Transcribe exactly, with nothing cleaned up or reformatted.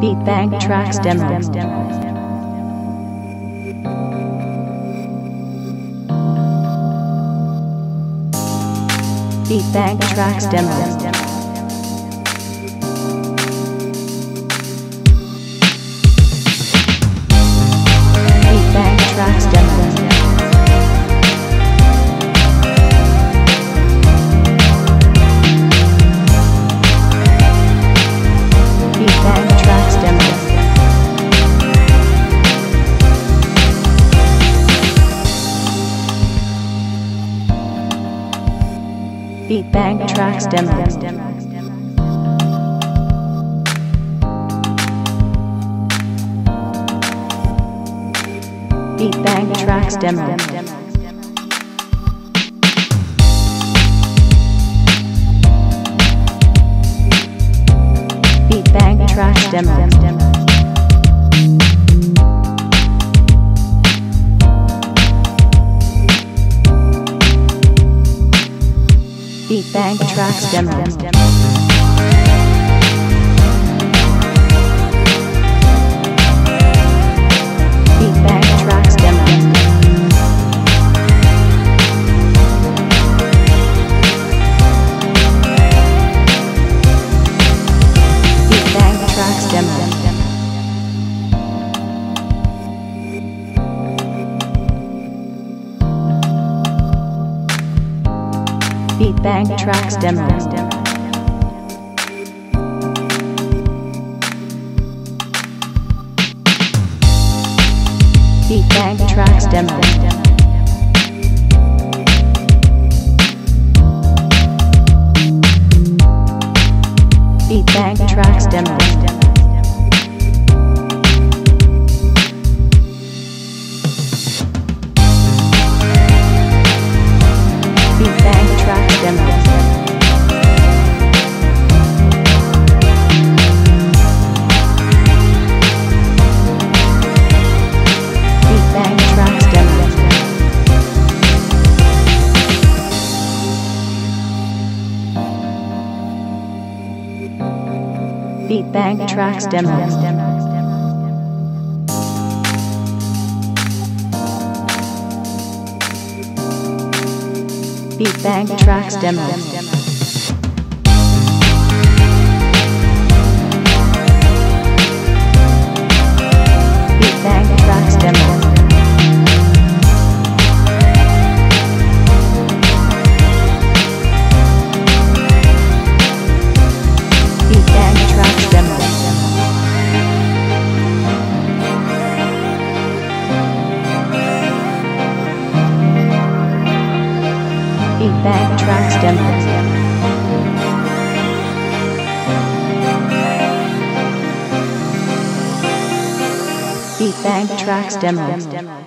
Beatbank Tracks Demo. Beatbank Tracks Demo. Beatbank Tracks Demo. Beatbank Tracks Demo. Beatbank Tracks Demo. Beatbank Tracks Demo. Beatbank Tracks Demo. Beatbank Tracks Demo. Beatbank Tracks Demo. Beatbank Tracks Demo. Beatbank Tracks Demo. Beatbank Tracks Demo. Beatbank Tracks Demo. Beatbank Tracks Demo. Beatbank Tracks Demo. Beatbank Tracks Demo. Beatbank Tracks Demo. Beatbank Tracks Demo. Beatbank Tracks Demo.